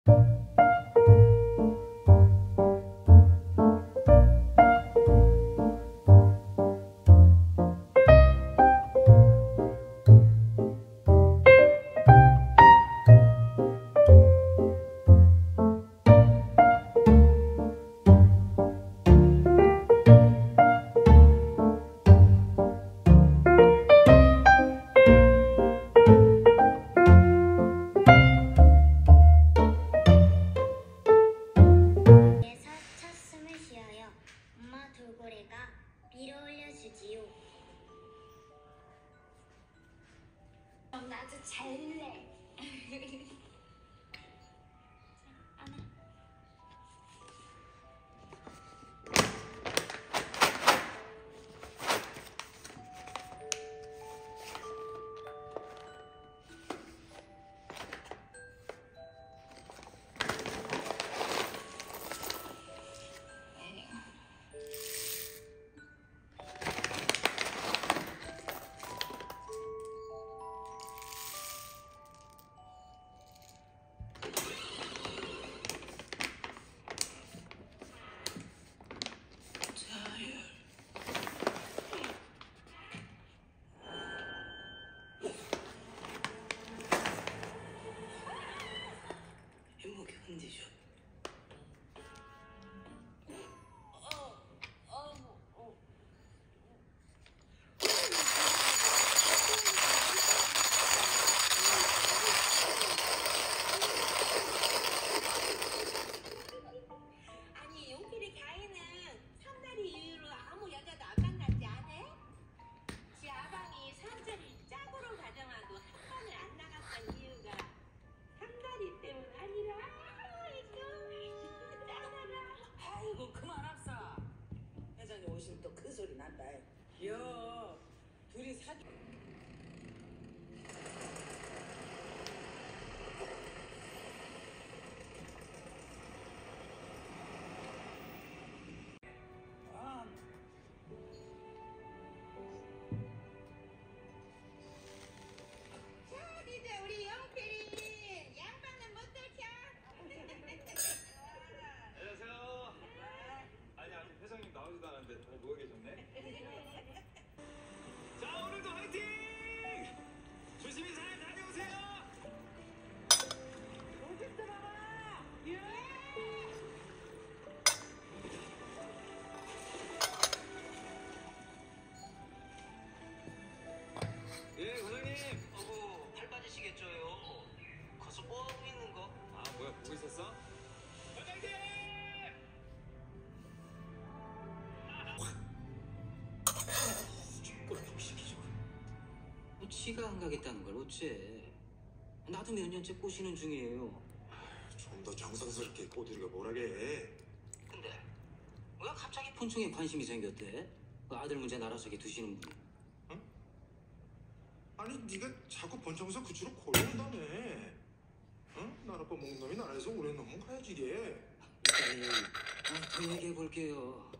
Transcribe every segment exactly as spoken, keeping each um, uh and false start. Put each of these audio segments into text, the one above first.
위로 올려주지요. 나도 잘래. 흔들죠. 아니 용필이 가인은 삼다리 이후로 아무 여자도 안 만났지 않아? 지 아방이 삼자를 짝으로 가정하고 한 번을 안 나갔던 이유가 삼다리 때문 아니라. 아이고 그만 합사. 회장님 오시면 또 큰 소리 난다. 여 둘이 사귀. 누워 계셨네. 자 오늘도 화이팅! 조심히 잘 다녀오세요. 오직도 봐봐. 예. 예 과장님. 어구 팔 빠지시겠죠요. 가서 뭐 하고 있는 거? 아 뭐야 보고 있었어? 과장님! 지가 안 가겠다는 걸 어째? 나도 몇 년째 꼬시는 중이에요. 좀 더 정성스럽게 꼬드리가 뭐라게 해. 근데 왜 갑자기 폰청에 관심이 생겼대? 그 아들 문제 나라속에 두시는 분이. 응? 아니 네가 자꾸 번쩍해서 그쪽으로 골려온다며. 응? 나라빠 먹는 놈이 나라에서 오래 넘어가야지 이게. 에이, 아, 더 얘기해 볼게요.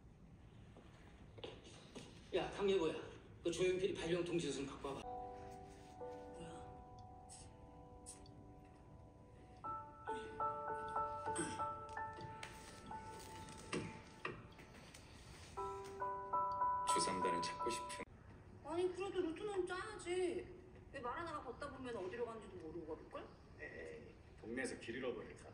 야 강예보야, 그 조용필이 발령 통지 좀 갖고 와봐. 주삼단을 찾고 싶은. 아니 그래도 루트는 짜야지. 왜 말 하나가 걷다 보면 어디로 가는지도 모르고 걸을걸? 에이 동네에서 길 잃어버릴까.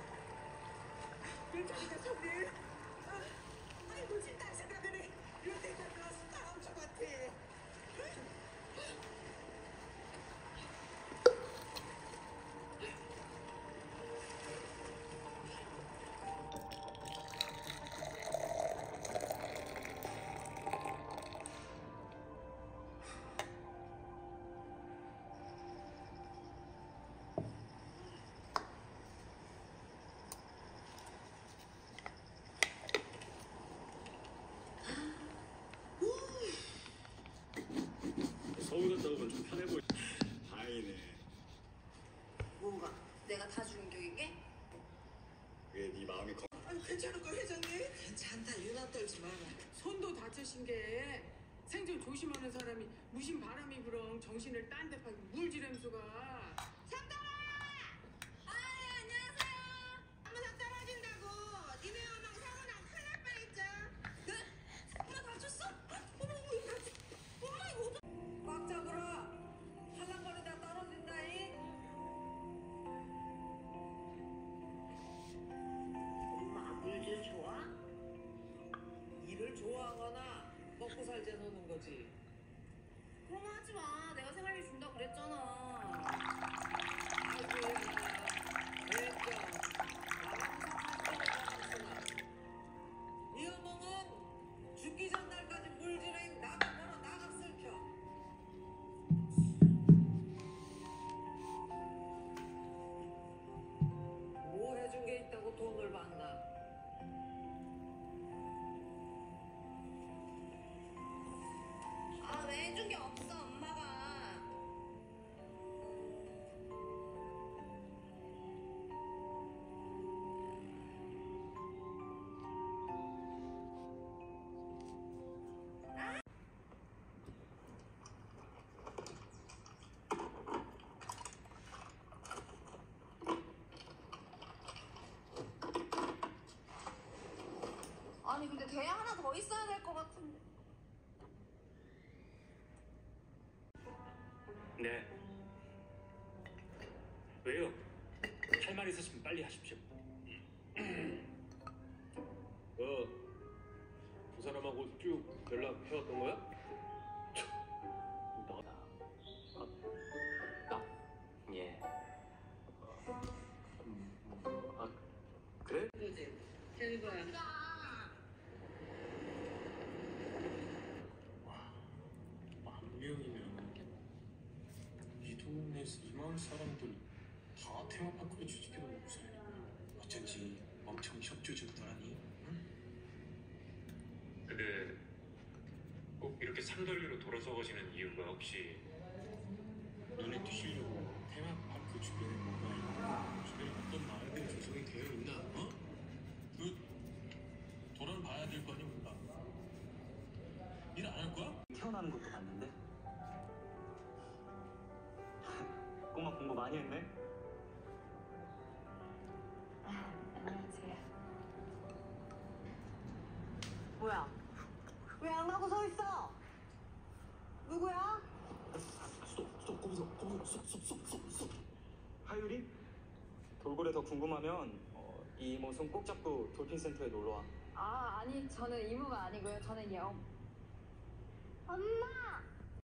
일자리가 선배. 아이고 진짜 생각하네. 이때까지 가서 다음 주 같아. 서울 갔다 오면 좀 편해 보이. 다행이네. 뭐가? 내가 다 죽은 격이게? 왜 네 마음이 겁. 아유 괜찮을 거 회장님? 괜찮다. 유나 떨지 마라. 손도 다치신 게 생존 조심하는 사람이 무심 바람이 불어 정신을 딴 데 파고 물지рем수가. 아 안녕하세요. 생활비를 좋아하거나 먹고 살자 노는 거지. 그런 거 하지 마. 내가 생활비 준다 그랬잖아. 아이고 야, 그러니까 이 어멍은 죽기 전날까지 물질행 나만 걸어 나가 쓸켜. 뭐 해준 게 있다고 돈을 받나? 아, 왜 해준 게 없어, 엄마가. 아니, 근데 대야 하나 더 있어야 될 것 같은데. 네. 왜요? 할 말 있으시면 빨리 하십시오. 어, 두 사람하고 쭉 연락해왔던 거야? 나, 아, 나, 예. 음, 아, 그래? 그지? 제일거야. 만 명이면 이 동네에서 이 마을 사람들 다 테마파크로 주식해도 못 살려. 어쩐지 엄청 협조적더라니. 응? 근데 꼭 이렇게 삼돌리로 돌아서 가시는 이유가 혹시 눈에 띄시려고 테마파크 주변에 뭐가 있고 주변에 어떤 마을들이 조성이 되어 있나? 어? 그 돌아봐야 될 거 아니야 우리가. 일 안 할 거야? 태어나는 것도 봤는데 꼬마 공부 많이 했네. 안녕하세요. 뭐야? 왜 안 하고 서 있어? 누구야? 스톱 스톱 거기서 거기서 스톱 스톱 스톱 스톱 스톱. 하율이? 돌고래 더 궁금하면 어, 이 이모 손 꼭 잡고 돌핀 센터에 놀러와. 아, 아니, 저는 이모가 아니고요. 저는 영. 엄마!